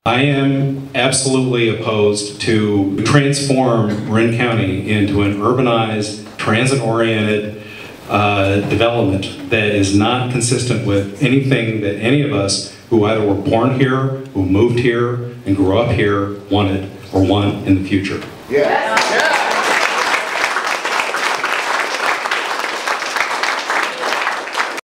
I am absolutely opposed to transform Marin County into an urbanized, transit-oriented development that is not consistent with anything that any of us who either were born here, who moved here, and grew up here wanted or want in the future. Yeah.